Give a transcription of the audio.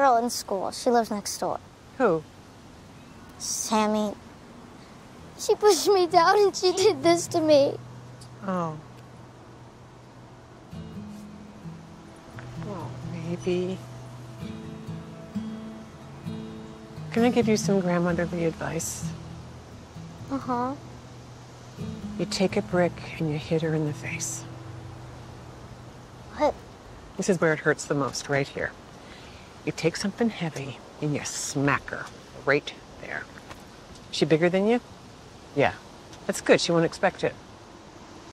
girl in school. She lives next door. Who? Sammy. She pushed me down and she did this to me. Oh. Well, maybe. Can I give you some grandmotherly advice? Uh-huh. You take a brick and you hit her in the face. What? This is where it hurts the most, right here. You take something heavy and you smack her right there. Is she bigger than you? Yeah. That's good. She won't expect it.